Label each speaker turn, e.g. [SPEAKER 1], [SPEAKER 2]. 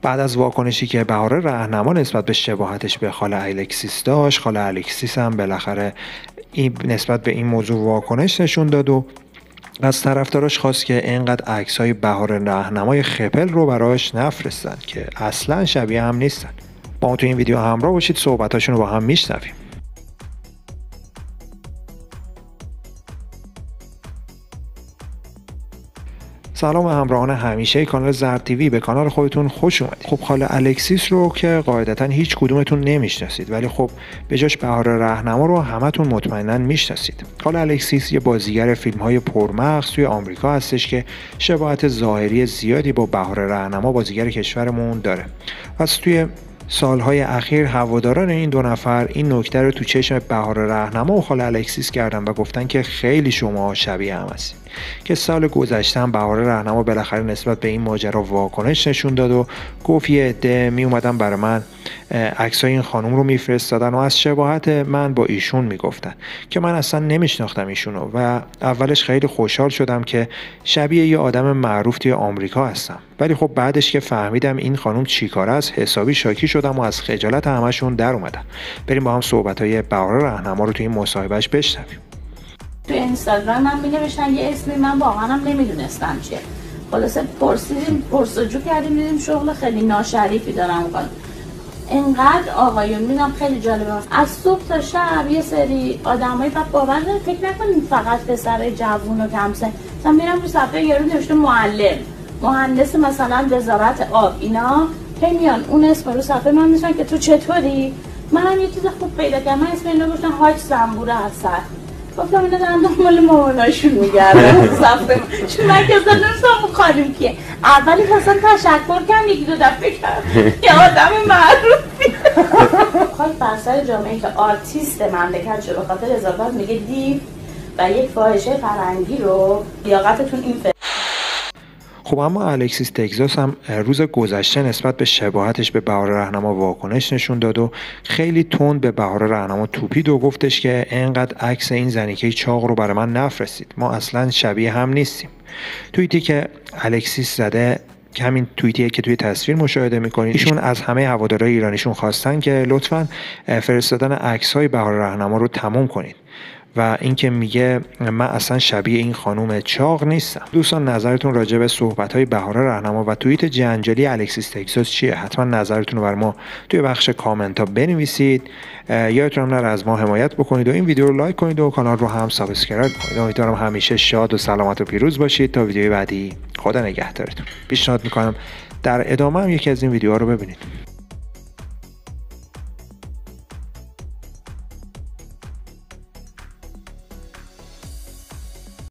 [SPEAKER 1] بعد از واکنشی که بهار رهنما نسبت به شباهتش به خاله الکسیس داشت، خاله الکسیس هم بالاخره نسبت به این موضوع واکنش نشون داد و از طرفداراش خواست که اینقدر عکس‌های بهار رهنمای خپل رو براش نفرستن که اصلا شبیه هم نیستن. با ما تو این ویدیو همراه باشید، صحبتاشون رو با هم میشنویم. سلام همراهان همیشه کانال زرد تیوی، به کانال خودتون خوش اومدید. خب خاله الکسیس رو که قاعدتا هیچ کدومتون نمیشناسید، ولی خب به جاش بهار رهنما رو همتون مطمئنا میشناسید. خاله الکسیس یه بازیگر فیلم‌های پرمغز توی آمریکا هستش که شباهت ظاهری زیادی با بهار رهنما بازیگر کشورمون داره. پس توی سالهای اخیر هواداران این دو نفر این نکته رو تو چشم بهار رهنما و خاله الکسیس کردن و گفتن که خیلی شما شبیه هم هستید. که سال گذشته هم بهار رهنما بالاخره نسبت به این ماجرا واکنش نشون داد و گفت یه عده می اومدن برای من عکسای این خانم رو میفرستادن و از شباهت من با ایشون میگفتن که من اصلا نمیشناختم ایشونو و اولش خیلی خوشحال شدم که شبیه یه آدم معروف توی آمریکا هستم، ولی خب بعدش که فهمیدم این خانم چیکاره است حسابی شاکی شدم و از خجالت همشون در اومدم. بریم با هم صحبت‌های بهار رهنما رو توی این مصاحبهش بشنویم.
[SPEAKER 2] تو اینستاگرام هم می‌نوشتن یه اسمی، من واقعا هم نمیدونستم چیه. خلاصه پرسجو کردیم، دیدیم شغل خیلی ناشریفی دارم می‌کنم. اینقدر آقایون دیدم خیلی جالبه. از صبح تا شب یه سری آدمایی بعد باور فکر نکنید فقط پسرای جوون و کم سن. مثلا میرم رو صفحه یارو نوشته معلم، مهندس مثلا وزارت آب، اینا هی میان اون اسم رو صفحه من می‌نویسن که تو چطوری؟ منم یه چیز خوب پیدا کردم، من اسم اینو گفتم حاج زنبور حسن. گفتم اینا دارن دنبال ماماناشون میگردن صفحه چون من که اصلا نمیستم خانم کیه. اولی اصلا تشکر کردم، یکی دو دفعه کردم یه آدم معروفی خواهی فرسر جامعه که آرتیست مملکت شد به خاطر اضافات میگه دیو و یک فاحشه فرنگی رو لیاقتتون این
[SPEAKER 1] خب اما الکسیس تگزاس هم روز گذشته نسبت به شباهتش به بهار رهنما واکنش نشون داد و خیلی تند به بهار رهنما توپید و گفتش که اینقدر عکس این زنیکه چاق رو برای من نفرستید، ما اصلا شبیه هم نیستیم. توییتی که الکسیس زده همین توییتیه که توی تصویر مشاهده میکنید. ایشون از همه هوادارهای ایرانیشون خواستن که لطفاً فرستادن عکس‌های بهار رهنما رو تموم کنید و اینکه میگه من اصلا شبیه این خانم چاق نیستم. دوستان نظرتون راجع به صحبت‌های بهار رهنما و توییت جنجالی الکسیس تگزاس چیه؟ حتما نظرتون رو برای ما توی بخش کامنت ها بنویسید. یادتون هم نره از ما حمایت بکنید و این ویدیو رو لایک کنید و کانال رو هم سابسکرایب کنید. امیدوارم همیشه شاد و سلامت و پیروز باشید. تا ویدیوی بعدی خدا نگهدارتون. پیشنهاد میکنم در ادامه هم یکی از این ویدیوها رو ببینید.